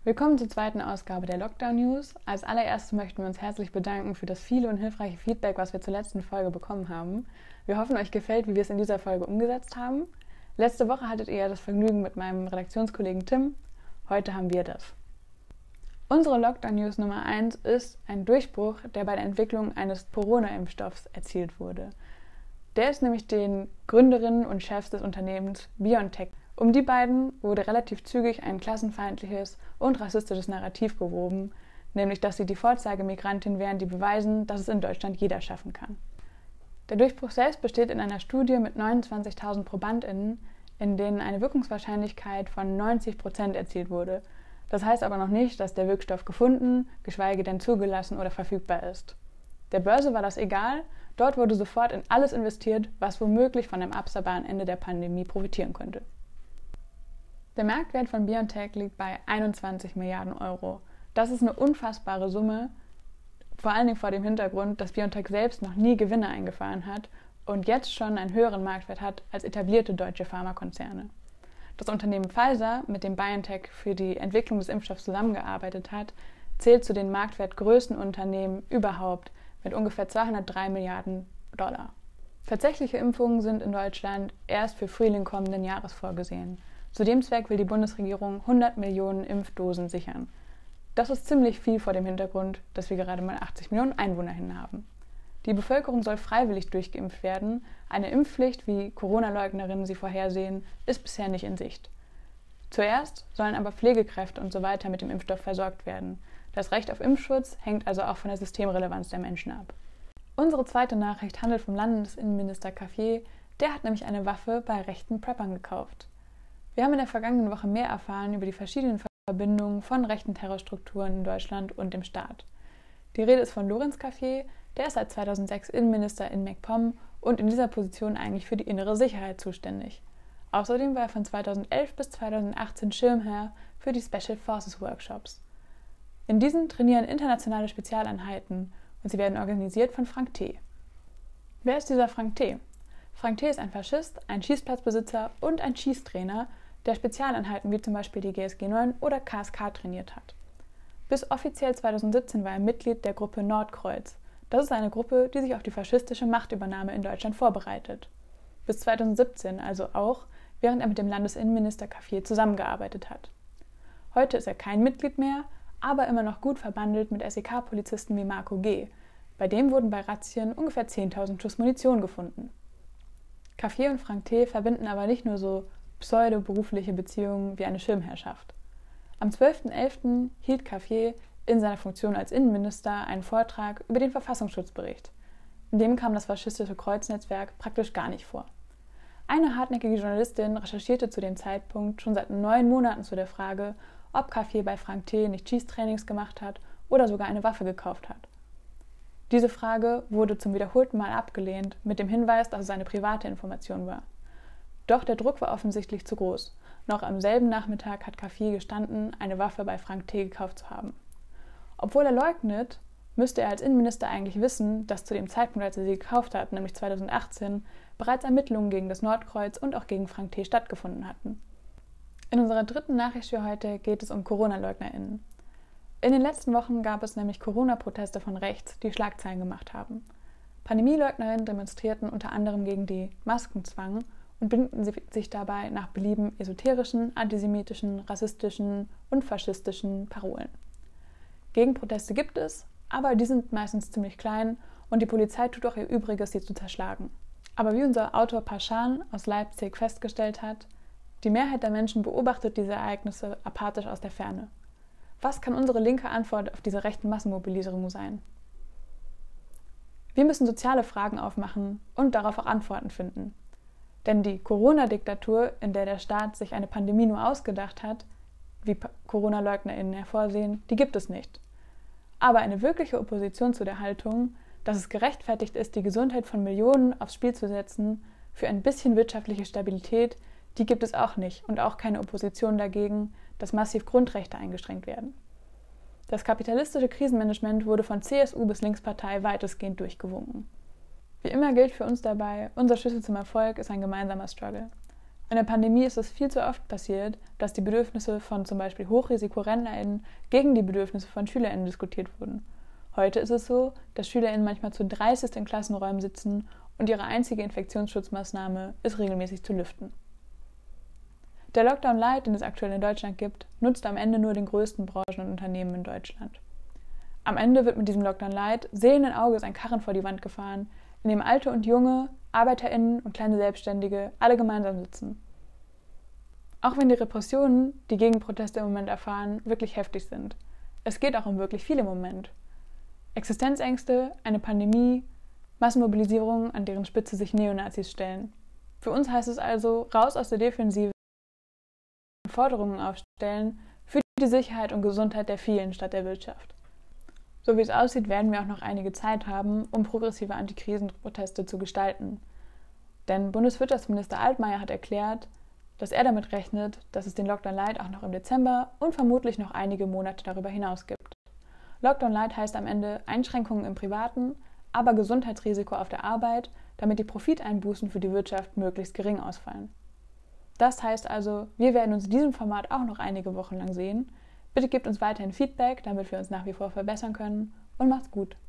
Willkommen zur zweiten Ausgabe der Lockdown News. Als allererstes möchten wir uns herzlich bedanken für das viele und hilfreiche Feedback, was wir zur letzten Folge bekommen haben. Wir hoffen, euch gefällt, wie wir es in dieser Folge umgesetzt haben. Letzte Woche hattet ihr ja das Vergnügen mit meinem Redaktionskollegen Tim. Heute haben wir das. Unsere Lockdown News Nummer 1 ist ein Durchbruch, der bei der Entwicklung eines Corona-Impfstoffs erzielt wurde. Der ist nämlich den Gründerinnen und Chefs des Unternehmens BioNTech. Um die beiden wurde relativ zügig ein klassenfeindliches und rassistisches Narrativ gewoben, nämlich dass sie die Vorzeigemigrantin wären, die beweisen, dass es in Deutschland jeder schaffen kann. Der Durchbruch selbst besteht in einer Studie mit 29.000 ProbandInnen, in denen eine Wirkungswahrscheinlichkeit von 90% erzielt wurde. Das heißt aber noch nicht, dass der Wirkstoff gefunden, geschweige denn zugelassen oder verfügbar ist. Der Börse war das egal, dort wurde sofort in alles investiert, was womöglich von einem absehbaren Ende der Pandemie profitieren könnte. Der Marktwert von BioNTech liegt bei 21 Milliarden Euro. Das ist eine unfassbare Summe, vor allen Dingen vor dem Hintergrund, dass BioNTech selbst noch nie Gewinne eingefahren hat und jetzt schon einen höheren Marktwert hat als etablierte deutsche Pharmakonzerne. Das Unternehmen Pfizer, mit dem BioNTech für die Entwicklung des Impfstoffs zusammengearbeitet hat, zählt zu den marktwertgrößten Unternehmen überhaupt mit ungefähr 203 Milliarden $. Tatsächliche Impfungen sind in Deutschland erst für Frühling kommenden Jahres vorgesehen. Zu dem Zweck will die Bundesregierung 100 Millionen Impfdosen sichern. Das ist ziemlich viel vor dem Hintergrund, dass wir gerade mal 80 Millionen EinwohnerInnen haben. Die Bevölkerung soll freiwillig durchgeimpft werden. Eine Impfpflicht, wie Corona-Leugnerinnen sie vorhersehen, ist bisher nicht in Sicht. Zuerst sollen aber Pflegekräfte und so weiter mit dem Impfstoff versorgt werden. Das Recht auf Impfschutz hängt also auch von der Systemrelevanz der Menschen ab. Unsere zweite Nachricht handelt vom Landesinnenminister Cafier. Der hat nämlich eine Waffe bei rechten Preppern gekauft. Wir haben in der vergangenen Woche mehr erfahren über die verschiedenen Verbindungen von rechten Terrorstrukturen in Deutschland und dem Staat. Die Rede ist von Lorenz Cafier, der ist seit 2006 Innenminister in MacPom und in dieser Position eigentlich für die innere Sicherheit zuständig. Außerdem war er von 2011 bis 2018 Schirmherr für die Special Forces Workshops. In diesen trainieren internationale Spezialeinheiten und sie werden organisiert von Frank T. Wer ist dieser Frank T? Frank T. ist ein Faschist, ein Schießplatzbesitzer und ein Schießtrainer, der Spezialeinheiten wie zum Beispiel die GSG 9 oder KSK trainiert hat. Bis offiziell 2017 war er Mitglied der Gruppe Nordkreuz. Das ist eine Gruppe, die sich auf die faschistische Machtübernahme in Deutschland vorbereitet. Bis 2017 also auch, während er mit dem Landesinnenminister Cafier zusammengearbeitet hat. Heute ist er kein Mitglied mehr, aber immer noch gut verbandelt mit SEK-Polizisten wie Marco G. Bei dem wurden bei Razzien ungefähr 10.000 Schuss Munition gefunden. Cafier und Frank T. verbinden aber nicht nur so pseudo-berufliche Beziehungen wie eine Schirmherrschaft. Am 12.11. hielt Cafier in seiner Funktion als Innenminister einen Vortrag über den Verfassungsschutzbericht. In dem kam das faschistische Kreuznetzwerk praktisch gar nicht vor. Eine hartnäckige Journalistin recherchierte zu dem Zeitpunkt schon seit 9 Monaten zu der Frage, ob Cafier bei Frank T. nicht Schießtrainings gemacht hat oder sogar eine Waffe gekauft hat. Diese Frage wurde zum wiederholten Mal abgelehnt, mit dem Hinweis, dass es eine private Information war. Doch der Druck war offensichtlich zu groß. Noch am selben Nachmittag hat Cafier gestanden, eine Waffe bei Frank T. gekauft zu haben. Obwohl er leugnet, müsste er als Innenminister eigentlich wissen, dass zu dem Zeitpunkt, als er sie gekauft hat, nämlich 2018, bereits Ermittlungen gegen das Nordkreuz und auch gegen Frank T. stattgefunden hatten. In unserer dritten Nachricht für heute geht es um Corona-LeugnerInnen. In den letzten Wochen gab es nämlich Corona-Proteste von rechts, die Schlagzeilen gemacht haben. Pandemieleugnerinnen demonstrierten unter anderem gegen die Maskenzwang und bedienten sich dabei nach Belieben esoterischen, antisemitischen, rassistischen und faschistischen Parolen. Gegenproteste gibt es, aber die sind meistens ziemlich klein und die Polizei tut auch ihr Übriges, sie zu zerschlagen. Aber wie unser Autor Paschan aus Leipzig festgestellt hat, die Mehrheit der Menschen beobachtet diese Ereignisse apathisch aus der Ferne. Was kann unsere linke Antwort auf diese rechten Massenmobilisierung sein? Wir müssen soziale Fragen aufmachen und darauf auch Antworten finden. Denn die Corona-Diktatur, in der der Staat sich eine Pandemie nur ausgedacht hat, wie Corona-LeugnerInnen hervorsehen, die gibt es nicht. Aber eine wirkliche Opposition zu der Haltung, dass es gerechtfertigt ist, die Gesundheit von Millionen aufs Spiel zu setzen, für ein bisschen wirtschaftliche Stabilität, die gibt es auch nicht und auch keine Opposition dagegen, dass massiv Grundrechte eingeschränkt werden. Das kapitalistische Krisenmanagement wurde von CSU bis Linkspartei weitestgehend durchgewunken. Wie immer gilt für uns dabei, unser Schlüssel zum Erfolg ist ein gemeinsamer Struggle. In der Pandemie ist es viel zu oft passiert, dass die Bedürfnisse von zum Beispiel HochrisikorentnerInnen gegen die Bedürfnisse von SchülerInnen diskutiert wurden. Heute ist es so, dass SchülerInnen manchmal zu 30 in Klassenräumen sitzen und ihre einzige Infektionsschutzmaßnahme ist, regelmäßig zu lüften. Der Lockdown Light, den es aktuell in Deutschland gibt, nutzt am Ende nur den größten Branchen und Unternehmen in Deutschland. Am Ende wird mit diesem Lockdown Light sehenden Auges ein Karren vor die Wand gefahren, in dem Alte und Junge, ArbeiterInnen und kleine Selbstständige alle gemeinsam sitzen. Auch wenn die Repressionen, die Gegenproteste im Moment erfahren, wirklich heftig sind. Es geht auch um wirklich viel im Moment. Existenzängste, eine Pandemie, Massenmobilisierungen, an deren Spitze sich Neonazis stellen. Für uns heißt es also, raus aus der Defensive, Forderungen aufstellen für die Sicherheit und Gesundheit der vielen statt der Wirtschaft. So wie es aussieht, werden wir auch noch einige Zeit haben, um progressive Antikrisenproteste zu gestalten. Denn Bundeswirtschaftsminister Altmaier hat erklärt, dass er damit rechnet, dass es den Lockdown Light auch noch im Dezember und vermutlich noch einige Monate darüber hinaus gibt. Lockdown Light heißt am Ende Einschränkungen im Privaten, aber Gesundheitsrisiko auf der Arbeit, damit die Profiteinbußen für die Wirtschaft möglichst gering ausfallen. Das heißt also, wir werden uns in diesem Format auch noch einige Wochen lang sehen. Bitte gebt uns weiterhin Feedback, damit wir uns nach wie vor verbessern können, und macht's gut!